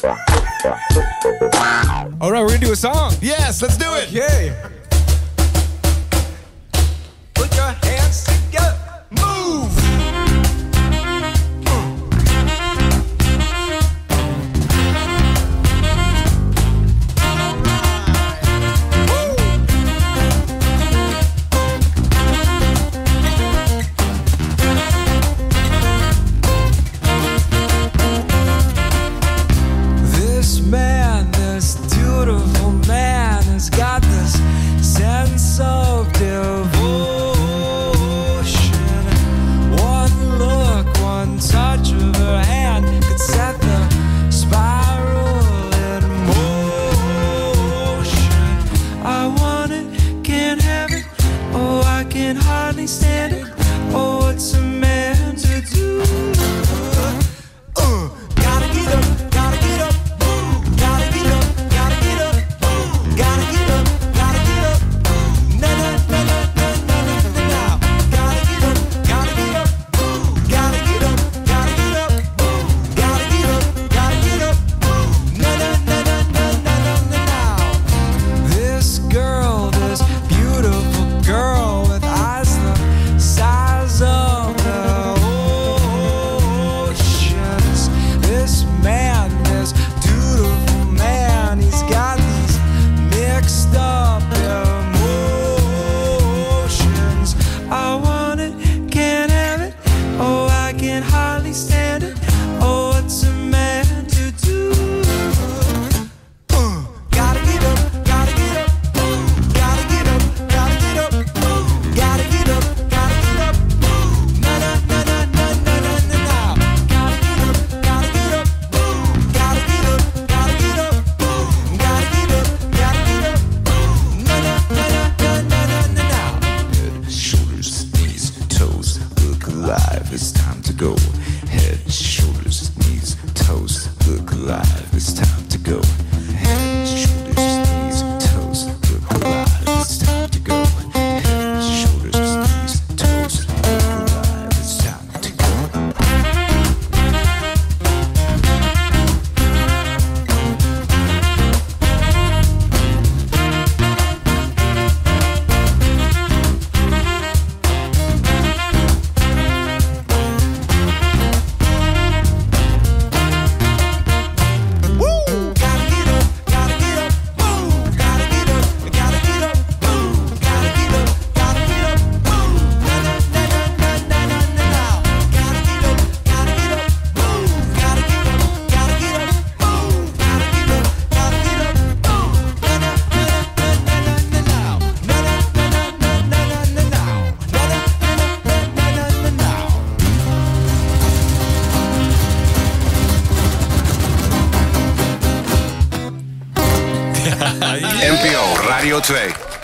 All right, we're gonna do a song. Yes, let's do it. Okay. Put your hands together. Move. This man, this beautiful man, has got this sense of devotion. One look, one touch of her hand could set the spiral in motion. I want it, can't have it. Oh, I can hardly stand it. Oh, what's a man to do? Gotta get up, gotta get up. Gotta get up, gotta get up. Gotta get up, gotta get up. Na na na na na na na na. Gotta get up, gotta get up. Gotta get up, gotta get up. Gotta get up, gotta get up. Na na na na na na na na. This girl, this beautiful girl with eyes the size of the oceans. This man, this beautiful man, he's got these mixed up emotions. I want it, can't have it. Oh, I can hardly stand it. Oh, what's a man to do? Gotta get up, gotta get up. Gotta get up, gotta get up. Gotta get up, gotta get up. Na na na na na na na na. Gotta get up, gotta get up. Gotta get up, gotta get up. Gotta get up, gotta get up. Na na na na na na na na. Head, shoulders, knees, toes, look alive, it's time to go. Head, shoulders, knees, toes, look alive, it's time to go. Head, shoulders, knees, toes, look alive, it's time to go. Head, shoulders, knees, toes, look alive, it's time to go. Woo! Gotta get up, gotta get up. Gotta get up, gotta get up. Gotta get up, gotta get up. Na na na na na na na na. Gotta get up, gotta get up. Gotta get up, gotta get up. Gotta get up, gotta get up. Na na na na na na na. Na na na na na na na na. Na na na na na na na. NPO Radio 2.